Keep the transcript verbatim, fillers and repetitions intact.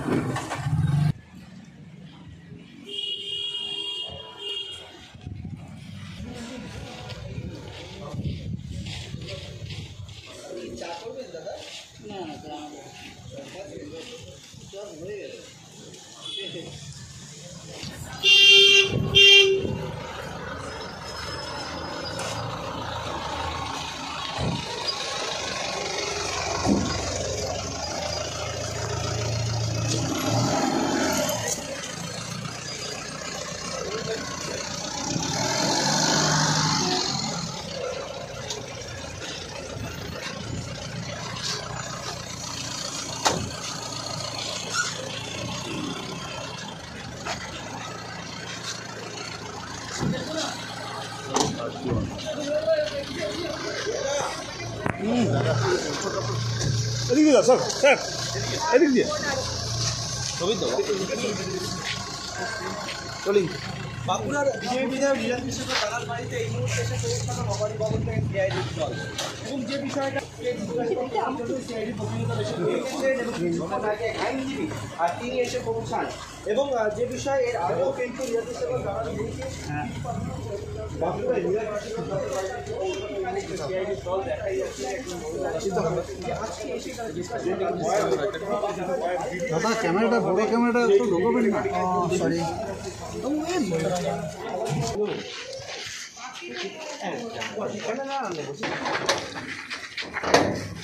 এদিক দিয়ে sir sir এদিক দিয়ে ছবি তো চলি বাঁকুড়ার বিজেপি বিধায়ক লীলান কৃষ্ণ তারার বাড়িতে এই মুহূর্তে এসে পৌঁছানো ভবানী ভবন থেকে সিআইডির দল এবং যে বিষয়টা সিআইডি প্রতিনিধিত্ব বেশি আইনজীবী আর তিনি এসে পৌঁছান এবং যে বিষয়ে এর আগেও কিন্তু লীলান কৃষ্ণ তারা বলছে বাঁকুড়ায় লীলান কৃষ্ণ সিআইডির দল দেখাই যাচ্ছে আজকে এসে দাদা ক্যামেরাটা বড় ক্যামেরাটা তো ঢোকাবেন না সরি এখানে না